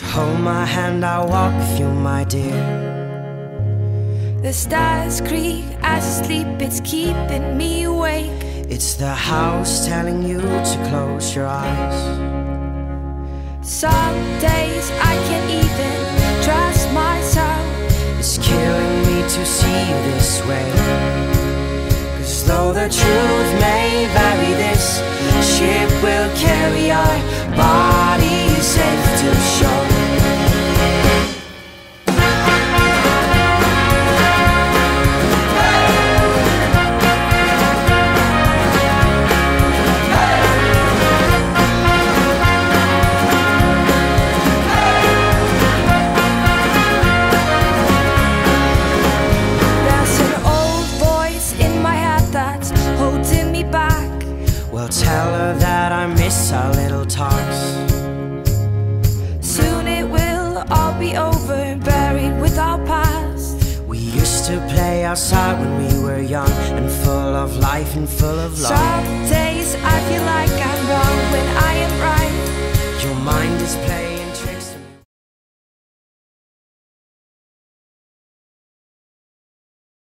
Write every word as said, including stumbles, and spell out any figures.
Hold my hand, I'll walk with you, my dear. The stars creak as I sleep, it's keeping me awake. It's the house telling you to close your eyes. Some days I can't even trust myself. It's killing me to see you this way. 'Cause though the truth may vary, this ship will carry our bodies safe to shore. Tell her that I miss our little talks. Soon it will all be over, buried with our past. We used to play outside when we were young and full of life and full of love. Some days I feel like